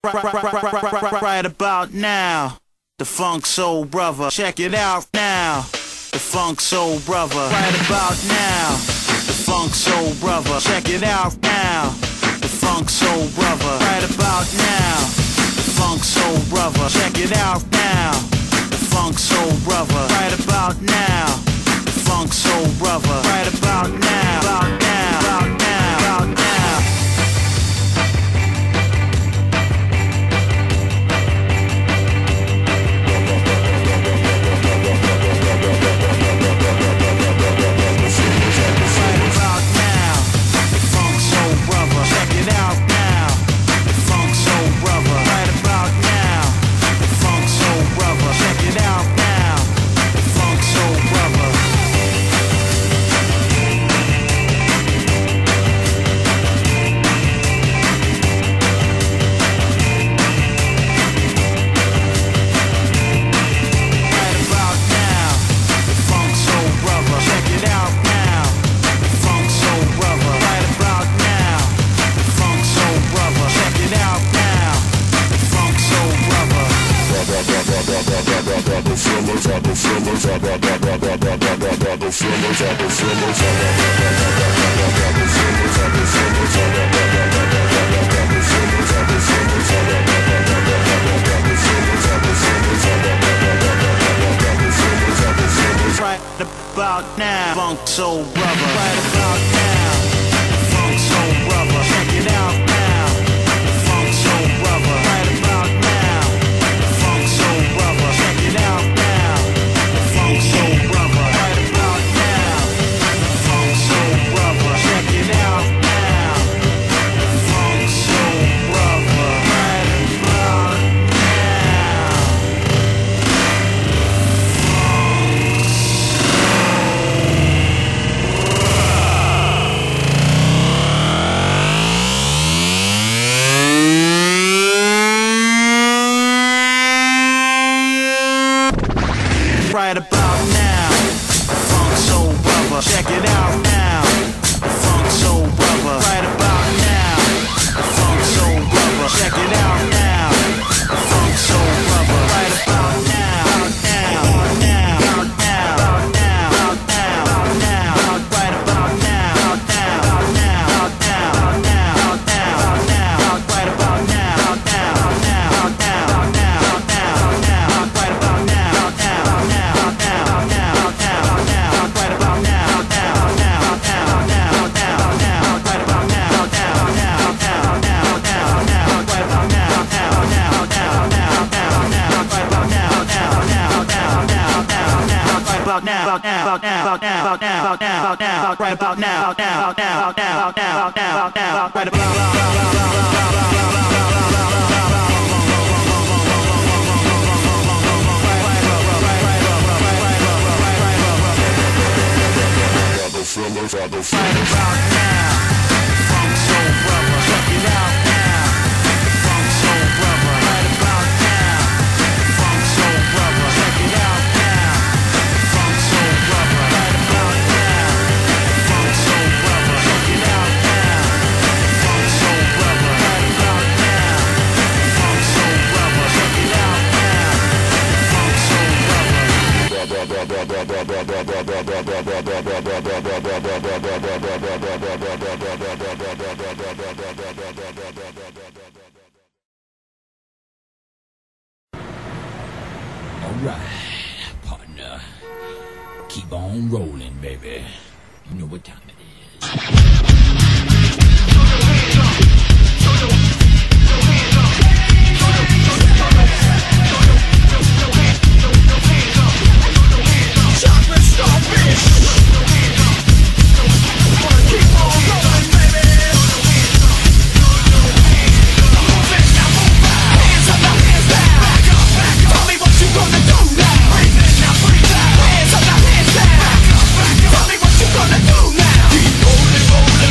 Right about now, the Funk Soul Brother. Check it out now, the Funk Soul Brother. Right about now, the Funk Soul Brother. Check it out now, the Funk Soul Brother. Right about now, the Funk Soul Brother. Check it out now, the Funk Soul Brother. Right about now, the Funk Soul Brother. Right about now, about now, about now, about now. Right about now, Funk Soul Brother. Right about now, Funk Soul Brother. Check it out now, Funk Soul Brother. Right about now, Funk Soul Brother. Check it out now, Funk Soul Brother. Right about now, Funk Soul Brother. Check it out now, Funk Soul Brother. Right about right about now, Funk Soul Brother. Check it out now, Funk Soul Brother. Right about now, Funk Soul Brother. Check it out now, Funk Soul Brother. Right about now, now, now, now, now, now, now, right about now, now, now, now, now, now, now, right about now, now, now, now, now, now, now, right about now, now, now. Alright, partner. Keep on rolling, baby. You know what time it is. Chocolate starfish. Keep on rolling, baby. Hands up, hands down. Back up, back up. Tell me what you gonna do now. Breathe in, now breathe out. Hands up, hands down. Back up, back up. Tell me what you gonna do now. Keep rolling, rolling.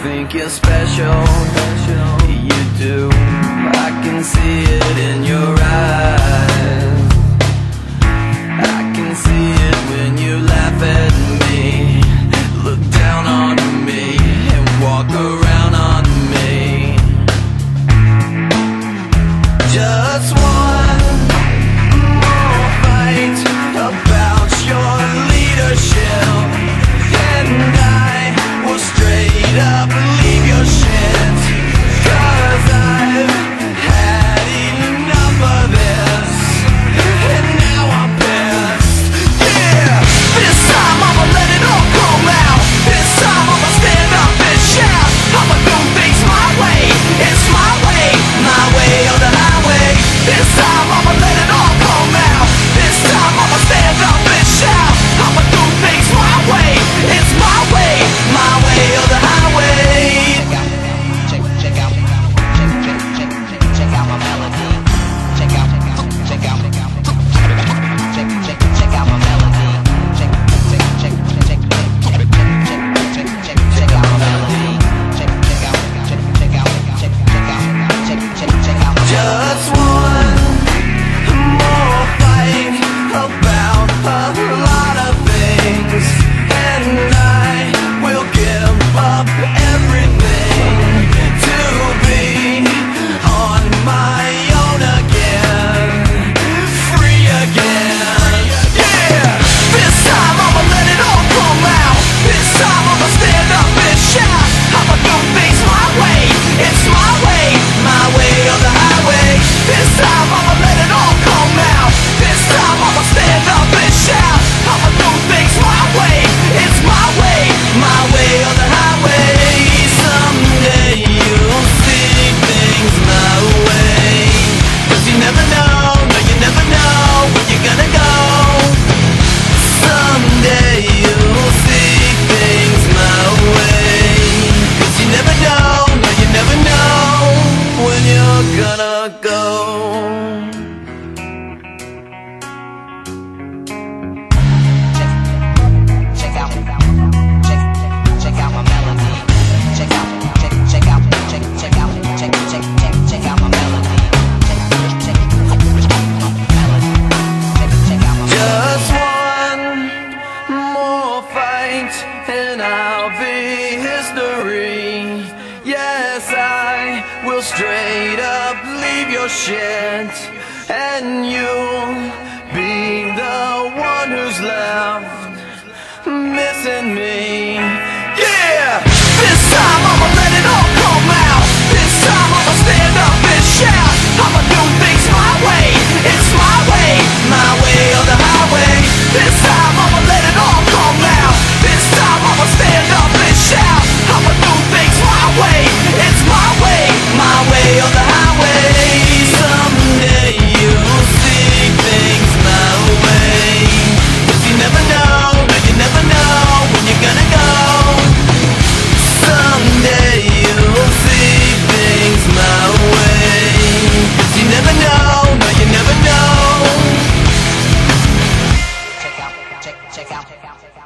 think you're special, you do. I can see it in your eyes. I can see it when you laugh at me, look down on me, and walk around on me. Just one more fight about your leadership, and I will straight up leave your shit. 'Cause I've had enough of this, and now I'm pissed. Yeah, this time I'ma let it all come out. This time I'ma stand up and shout. I'ma do things my way, it's my way or the highway. This time I'ma let it all come out. This time I'ma stand up and shout. I'ma do things my way, it's my way or the highway. Check out my melody. Check out my melody. Check out my melody. Just one more fight about a lot of things, and I will give up everything to be on my own again, free again. Yeah, this time I'ma let it all come out. This time I'ma stand up and shout. I'ma do things my way, it's my way or the highway. This time I'ma let it all come out. This time I'ma stand up and shout. I'ma do things my way, it's my way or the highway. Someday you'll see things my way. 'Cause you never know, no you never know where you're gonna go. Someday you'll see things my way. 'Cause you never know, no you never know when you're gonna go. Check out my melody. Check out my melody. Just one more fight and I'll be history. Yes, I will straight up leave your shit, and you'll be the one who's left missing me. Yeah, this time I'ma let it all come out. This time I'ma stand up and shout. I'ma do things my way, it's my way or the highway. This time I'ma let it all come out. This time I'ma stand up and shout. I'ma do things my way, it's my way or the highway. Someday you'll see things my way. 'Cause you never know, no you never know when you're gonna go. Someday you'll see things my way. 'Cause you never know, no you never know. Check out my melody. Check out my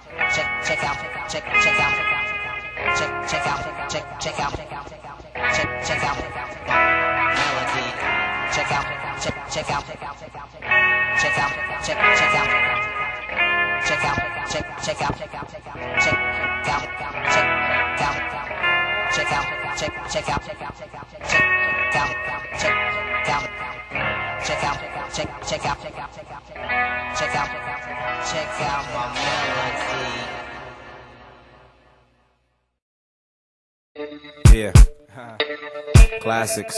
melody. Yeah. Classics.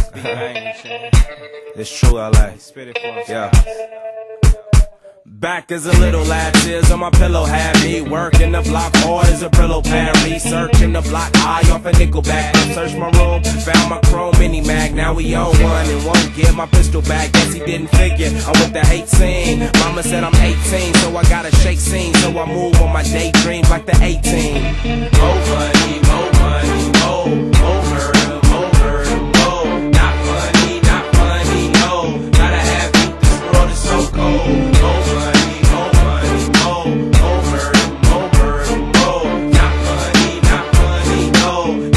It's true, LA. Yeah. Back as a little lad, tears on my pillow had me working the block hard as a Brillo pad, researching the block high off a nickelback. Searched my room, found my chrome mini mag. Now we own one and won't give my pistol back. Guess he didn't figure I'm with the hate scene. Mama said I'm 18, so I gotta shake scene. So I move on my daydreams like the 18. More money, more money, more murder, more murder, more. Not funny, no. Gotta have you, this world is so cold. More money, more money, more murder, more murder, more. Not funny, no.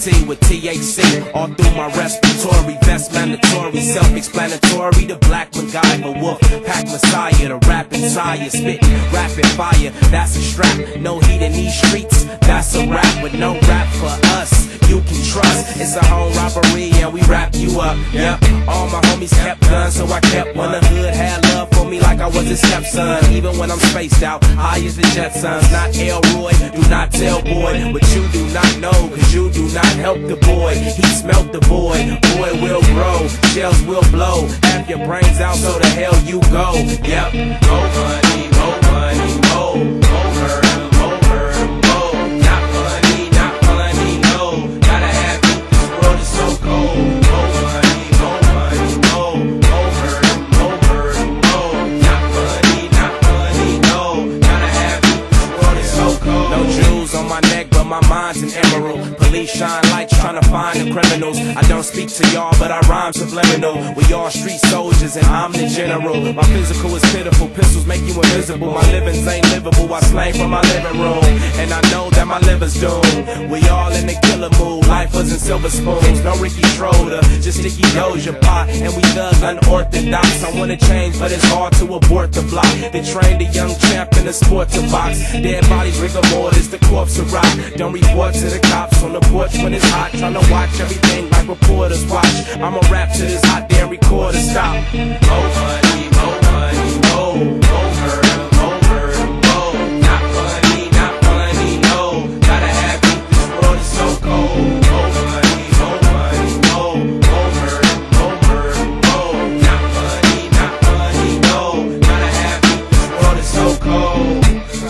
THC with THC all through my respiratory. Vest mandatory, self-explanatory. The black MacGyver, wolf, pack messiah. The rap inside, spitting rapid fire. That's a strap, no heat in these streets. That's a rap with no rap for us. You can trust, it's a home robbery and we wrap you up. Yep, all my homies kept guns, so I kept one. The hood had love for me like I was his stepson. Even when I'm spaced out, high as the Jetsons. Not Elroy, do not tell boy, but you do not know, cause you do not help the boy. He smelt the boy, boy will grow, shells will blow. Have your brains out, so the hell you go. Yep, go money, go money, go. Over them, over them, go. Not funny, not funny, no. Gotta have you, this world is so cold. Go money, go money, go. Over them, go. Not funny, no. Gotta have you, this world is so cold. No jewels on my neck, but my mind's an emerald. Police shine lights trying to find the criminals. I don't speak to y'all, but I rhyme subliminal. We all street soldiers and I'm the general. My physical is pitiful, pistols make you invisible. My livings ain't livable, I slang from my living room. And I know that my liver's doomed. We all in the killer mood, life wasn't silver spoons. No Ricky Schroeder, just Sticky Doja Pot. And we thug unorthodox. I wanna change, but it's hard to abort the block. They trained a young champ in the sport to box. Dead bodies, rigor mortis, the corpse of rock. Don't report to the cops on the porch when it's hot. Tryna watch everything like reporters watch. I'ma rap to this hot damn recorder stop. Oh money, oh money, oh. Over them, over them, oh. Not funny, no. Gotta have you, this world is so cold. Oh money, oh. Over them, oh. Not funny, no. Gotta have you, this world is so cold.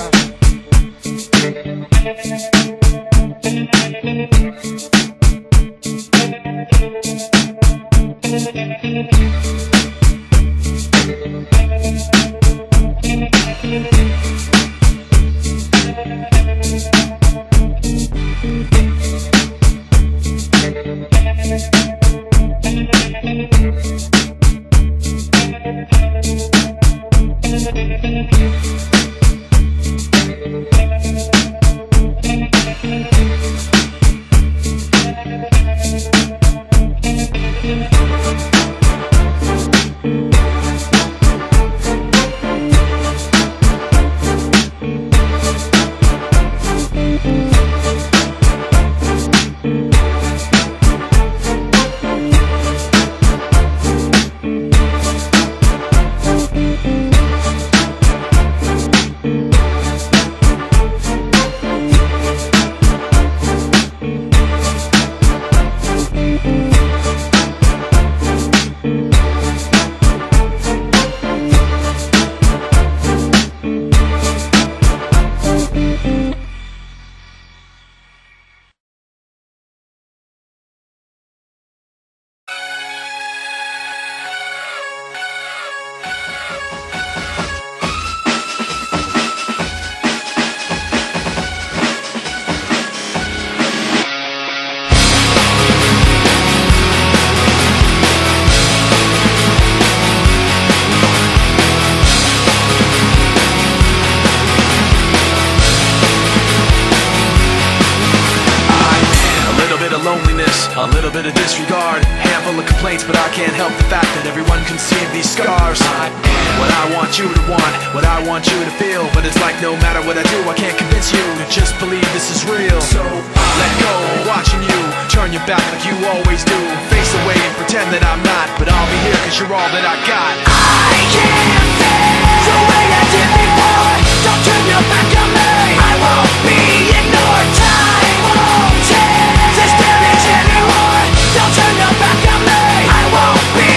A little bit of disregard, handful of complaints, but I can't help the fact that everyone can see these scars. I am what I want you to want, what I want you to feel. But it's like no matter what I do, I can't convince you to just believe this is real. So let go, watching you turn your back like you always do. Face away and pretend that I'm not, but I'll be here cause you're all that I got. I can't feel the way I did before. Don't turn your back on me, I won't be ignored. Time won't change this damage anymore. Don't turn your back on me, I won't be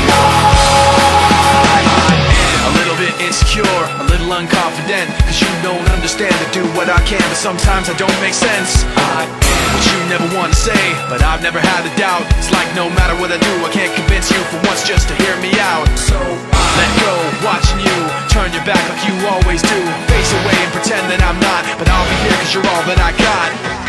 ignored. I'm a little bit insecure, a little unconfident, cause you don't understand. I do what I can, but sometimes I don't make sense. I am what you never want to say, but I've never had a doubt. It's like no matter what I do, I can't convince you for once just to hear me out. So let go, watching you turn your back like you always do. Face away and pretend that I'm not, but I'll be here cause you're all that I got.